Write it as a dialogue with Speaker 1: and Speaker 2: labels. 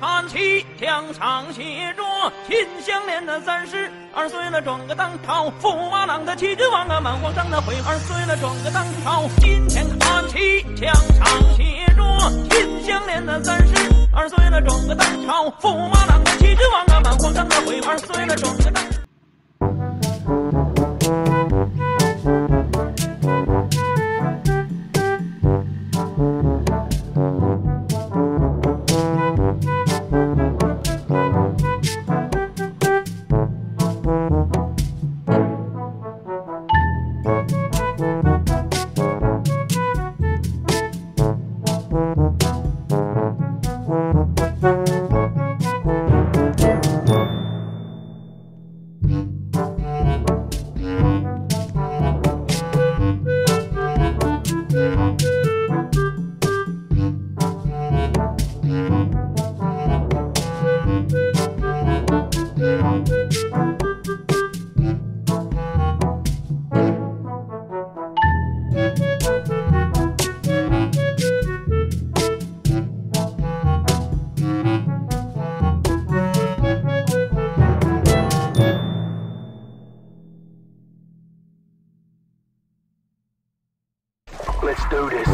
Speaker 1: 看齐，墙上写着秦香莲的32岁了，转个当朝，驸马郎的旗帜王啊，满皇上的22岁了，转个当朝。今天看齐，墙上写着秦香莲的32岁了，转个当朝，驸马郎的旗帜王啊，满皇上的22岁了，转个当。
Speaker 2: Let's do this.